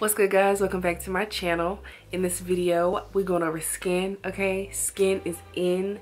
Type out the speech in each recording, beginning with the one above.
What's good, guys? Welcome back to my channel. In this video we're going over skin. Okay, skin is in.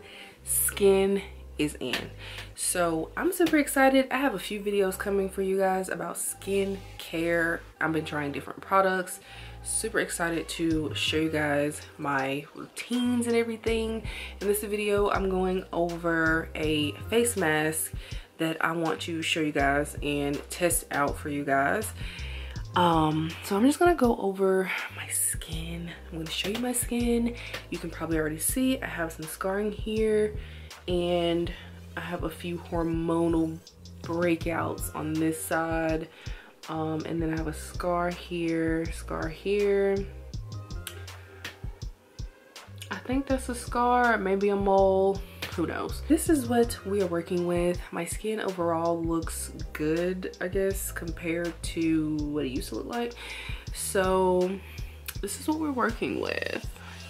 So I'm super excited. I have a few videos coming for you guys about skin care. I've been trying different products. Super excited to show you guys my routines and everything. In this video I'm going over a face mask that I want to show you guys and test out for you guys. So I'm just gonna go over my skin. I'm gonna show you my skin. You can probably already see I have some scarring here, and I have a few hormonal breakouts on this side, and then I have a scar here. I think that's a scar, maybe a mole, who knows. This is what we are working with. My skin overall looks good, I guess, compared to what it used to look like. So this is what we're working with.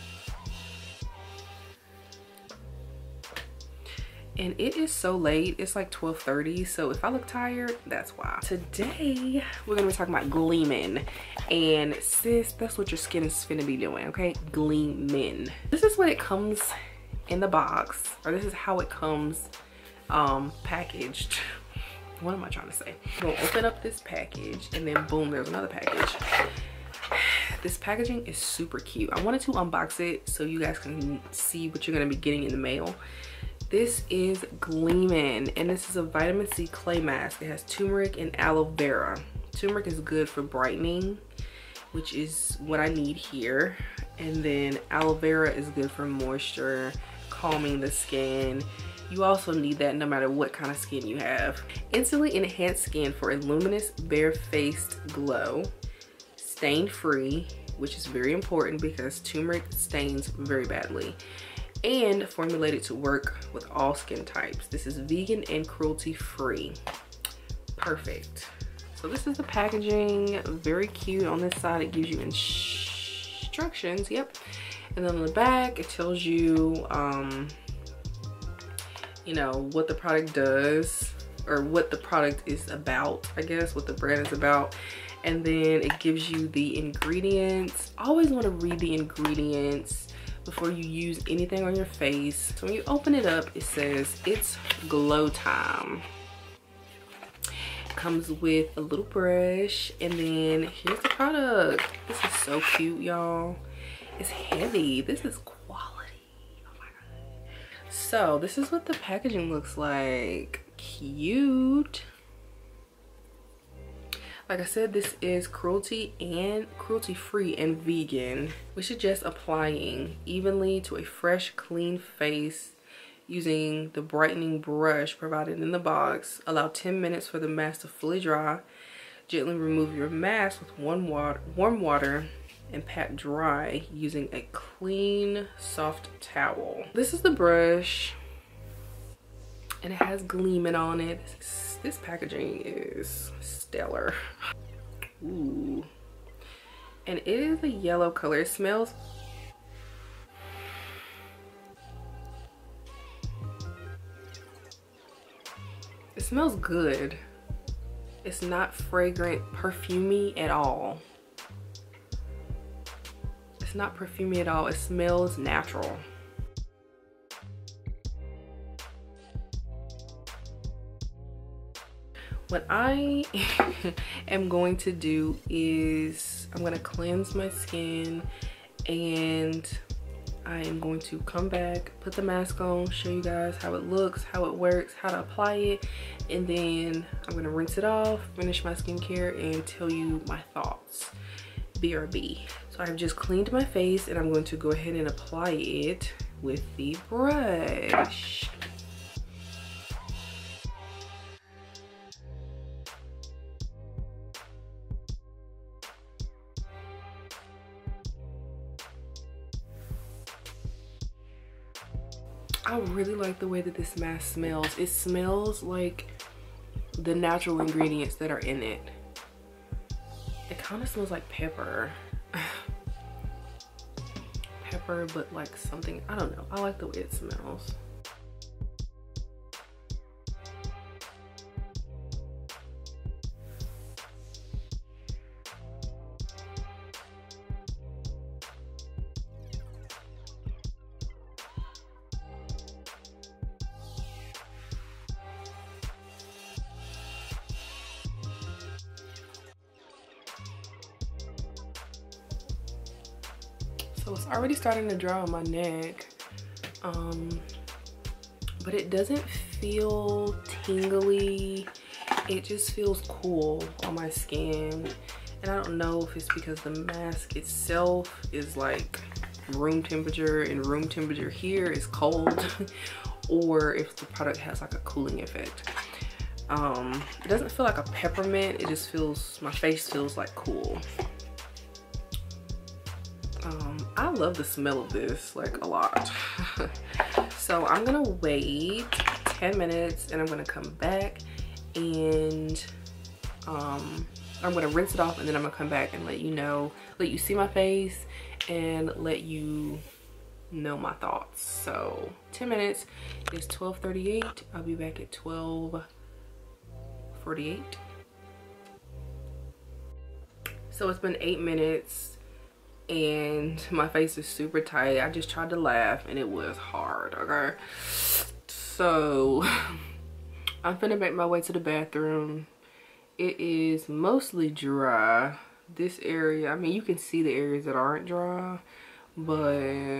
And it is so late, it's like 12:30, so if I look tired, that's why. Today we're gonna be talking about Gleamin, and sis, that's what your skin is finna be doing, okay? Gleamin. This is what it comes in the box, or this is how it comes packaged. What am I trying to say? We'll open up this package, and then boom, there's another package. This packaging is super cute. I wanted to unbox it so you guys can see what you're gonna be getting in the mail. This is Gleamin, and this is a vitamin C clay mask. It has turmeric and aloe vera. Turmeric is good for brightening, which is what I need here. And then aloe vera is good for moisture, calming the skin. You also need that no matter what kind of skin you have. Instantly enhanced skin for a luminous, bare-faced glow. Stain-free, which is very important because turmeric stains very badly. And formulated to work with all skin types. This is vegan and cruelty free. Perfect. So this is the packaging, very cute. On this side it gives you instructions, yep. And then on the back it tells you you know, what the product does, or what the product is about, I guess, what the brand is about. And then it gives you the ingredients. I always want to read the ingredients before you use anything on your face. So when you open it up, it says it's glow time. It comes with a little brush, and then here's the product. This is so cute, y'all. It's heavy. This is quality. Oh my god. So this is what the packaging looks like. Cute. Like I said, this is cruelty free and vegan. We suggest applying evenly to a fresh, clean face using the brightening brush provided in the box. Allow 10 minutes for the mask to fully dry. Gently remove your mask with warm water and pat dry using a clean, soft towel. This is the brush, and it has Gleamin on it. This packaging is stellar. Ooh. And it is a yellow color. It smells good. It's not fragrant, perfumey at all. It's not perfumey at all. It smells natural. What I am going to do is I'm going to cleanse my skin, and I am going to come back, put the mask on, show you guys how it looks, how it works, how to apply it, and then I'm going to rinse it off, finish my skincare, and tell you my thoughts. BRB. So I've just cleaned my face, and I'm going to go ahead and apply it with the brush. I really like the way that this mask smells. It smells like the natural ingredients that are in it. It kind of smells like pepper. Pepper, but like something, I don't know. I like the way it smells. So it's already starting to dry on my neck, but it doesn't feel tingly. It just feels cool on my skin. And I don't know if it's because the mask itself is like room temperature and room temperature here is cold or if the product has like a cooling effect. It doesn't feel like a peppermint, it just feels, my face feels like cool. I love the smell of this like a lot. So I'm gonna wait 10 minutes and I'm gonna come back and I'm gonna rinse it off, and then I'm gonna come back and let you know, let you see my face and let you know my thoughts. So 10 minutes is 12:38. I'll be back at 12:48. So it's been 8 minutes and my face is super tight. I just tried to laugh and it was hard, okay? So I'm finna make my way to the bathroom. It is mostly dry. This area, I mean, you can see the areas that aren't dry, but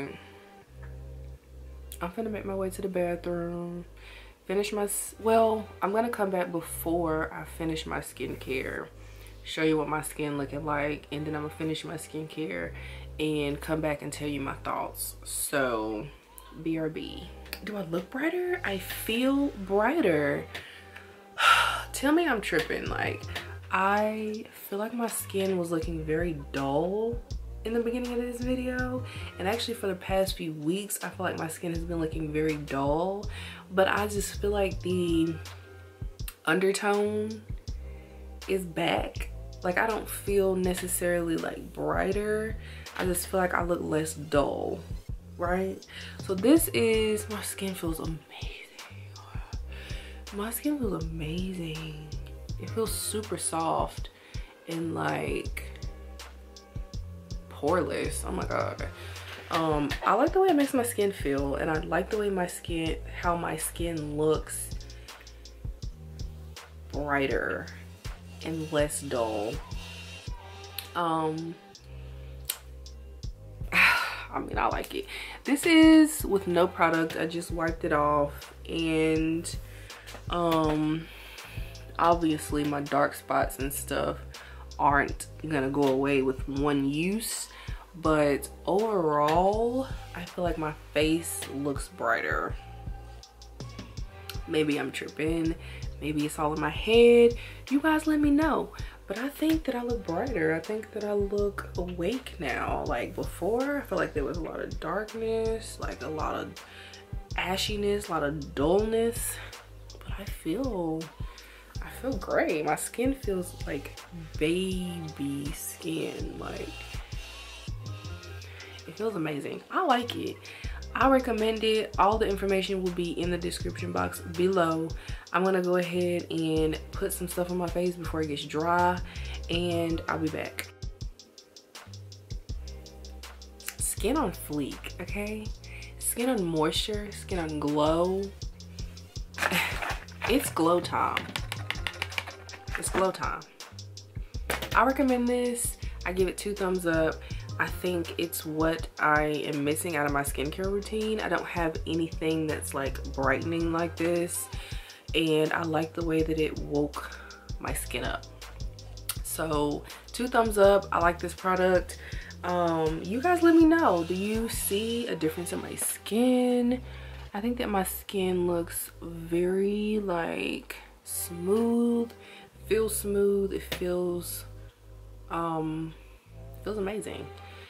I'm finna make my way to the bathroom, finish my, well, I'm gonna come back before I finish my skincare, show you what my skin looking like, and then I'm gonna finish my skincare and come back and tell you my thoughts. So BRB. Do I look brighter? I feel brighter. Tell me I'm tripping. Like, I feel like my skin was looking very dull in the beginning of this video, and actually for the past few weeks I feel like my skin has been looking very dull, but I just feel like the undertone is back. Like, I don't feel necessarily like brighter, I just feel like I look less dull, right? So this is, my skin feels amazing. My skin feels amazing. It feels super soft and like poreless. Oh my god. I like the way it makes my skin feel, and I like the way my skin, how my skin looks brighter and less dull. I mean, I like it. This is with no product. I just wiped it off, and obviously my dark spots and stuff aren't gonna go away with one use, but overall I feel like my face looks brighter. Maybe I'm tripping, maybe it's all in my head. You guys let me know, but I think that I look brighter. I think that I look awake now. Like before, I feel like there was a lot of darkness, like a lot of ashiness, a lot of dullness, but I feel great. My skin feels like baby skin. Like, it feels amazing. I like it. I recommend it. All the information will be in the description box below. I'm gonna go ahead and put some stuff on my face before it gets dry, and I'll be back. Skin on fleek, okay? Skin on moisture, skin on glow. It's glow time. It's glow time. I recommend this. I give it 2 thumbs up. I think it's what I am missing out of my skincare routine. I don't have anything that's like brightening like this, and I like the way that it woke my skin up. So 2 thumbs up. I like this product. You guys let me know, do you see a difference in my skin? I think that my skin looks very like smooth, feels smooth, it feels amazing.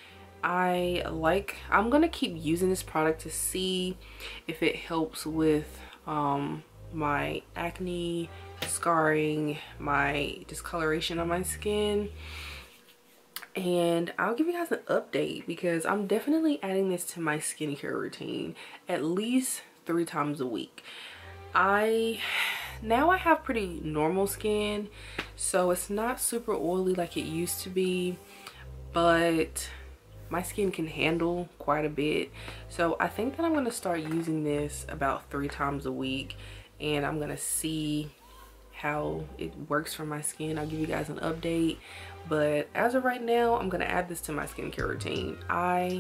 I'm gonna keep using this product to see if it helps with my acne, scarring, my discoloration on my skin, and I'll give you guys an update, because I'm definitely adding this to my skincare routine at least 3 times a week. Now I have pretty normal skin, so it's not super oily like it used to be, but my skin can handle quite a bit. So I think that I'm gonna start using this about 3 times a week, and I'm gonna see how it works for my skin. I'll give you guys an update, but as of right now, I'm gonna add this to my skincare routine. I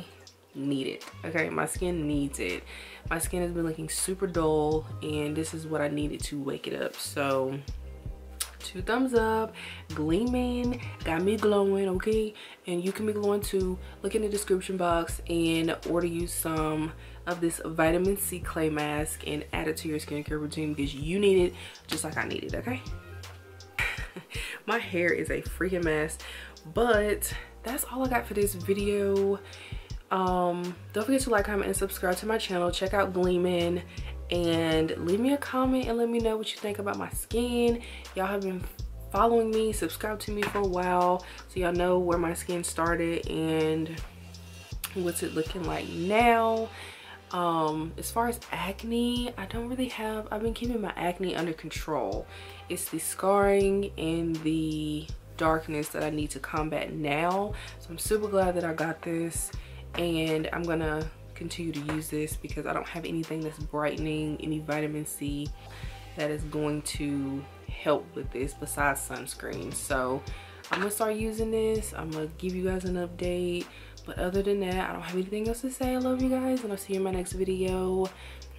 need it. Okay, my skin needs it. My skin has been looking super dull, and this is what I needed to wake it up. So 2 thumbs up. Gleamin got me glowing, okay? And you can be glowing too. Look in the description box and order you some of this vitamin C clay mask and add it to your skincare routine because you need it just like I need it, okay? My hair is a freaking mess, but that's all I got for this video. Don't forget to like, comment, and subscribe to my channel. Check out Gleamin, and leave me a comment and let me know what you think about my skin. Y'all have been following me, subscribed to me for a while, so y'all know where my skin started and what's it looking like now. As far as acne, I don't really have, I've been keeping my acne under control. It's the scarring and the darkness that I need to combat now. So I'm super glad that I got this, and I'm gonna continue to use this because I don't have anything that's brightening, any vitamin C that is going to help with this besides sunscreen. So I'm gonna start using this. I'm gonna give you guys an update, but other than that, I don't have anything else to say. I love you guys, and I'll see you in my next video.